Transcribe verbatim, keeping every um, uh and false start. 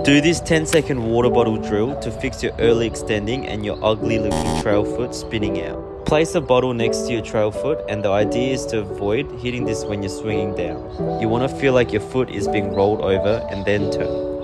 Do this ten second water bottle drill to fix your early extending and your ugly looking trail foot spinning out. Place a bottle next to your trail foot, and the idea is to avoid hitting this when you're swinging down. You want to feel like your foot is being rolled over and then turn.